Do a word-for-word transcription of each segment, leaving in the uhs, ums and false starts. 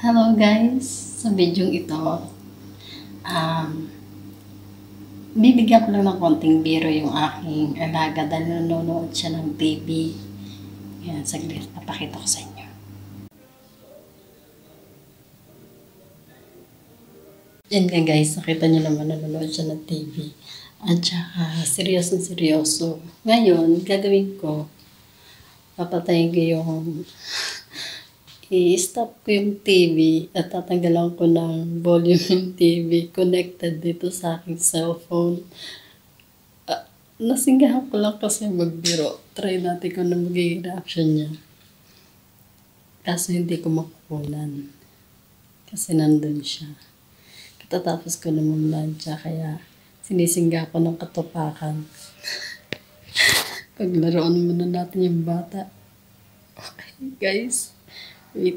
Hello guys! Sa video ito, um, bibigyan ko lang ng konting biro yung aking alaga dahil nanonood siya ng T V. Yan, saglit, napakita ko sa inyo. Yan nga guys, nakita nyo naman nanonood siya ng T V. At saka, seryoso seryoso. Ngayon, gagawin ko, papatayin ko yung i-stop ko yung T V at tatanggalan ko ng volume yung T V connected dito sa aking cellphone. Uh, nasinggahan ko lang kasi magbiro. Try natin kung ano magiging reaction niya. Kaso hindi ko makukunan. Kasi nandun siya. Katatapos ko naman lansya kaya sinisingga ko ng katupakan. Paglaruan muna natin yung bata. Okay guys. Wait.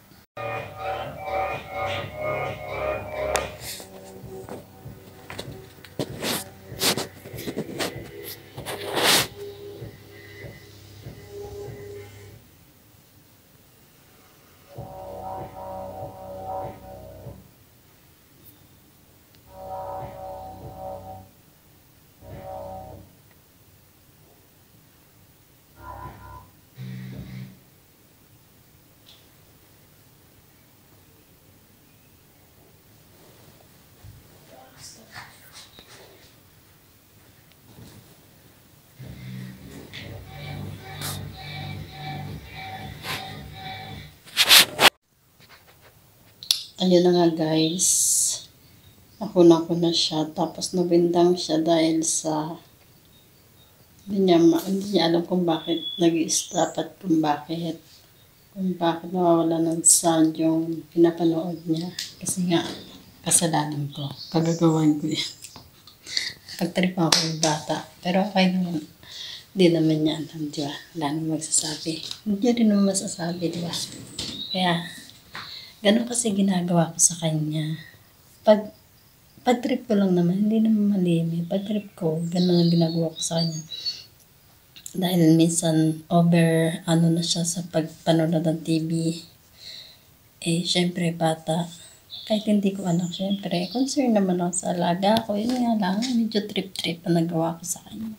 Ayun na nga guys, nakuna ko na siya, tapos nabindang siya dahil sa hindi niya, hindi niya alam kung bakit nag-i-stop at kung bakit kung bakit nawawala ng sound yung pinapanood niya. Kasi nga, kasalanan ko, pagagawan ko yan. Pagtripa ako yung bata, pero okay naman, hindi naman niya alam, di ba? Wala naman magsasabi, hindi rin naman masasabi, di ba? Kaya ganun kasi ginagawa ko sa kanya. Pag, pag trip ko lang naman, hindi naman malimi. Pag trip ko, ganun ang ginagawa ko sa kanya. Dahil minsan, over, ano na siya sa pagpanood ng T V. Eh, syempre, bata. Kahit hindi ko anak, syempre, concern naman ako sa alaga ko. Yun nga lang, medyo trip-trip ang nagawa ko sa kanya.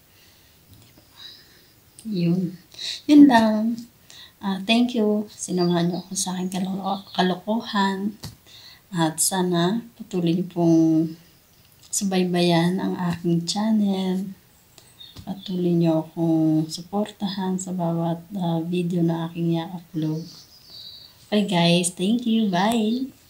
Yun. Yun lang. Uh, thank you. Sinamahan niyo ako sa aking kalokohan. At sana patuloy niyo pong subaybayan ang aking channel. Patuloy niyo akong suportahan sa bawat uh, video na aking i-upload. Okay guys, thank you. Bye!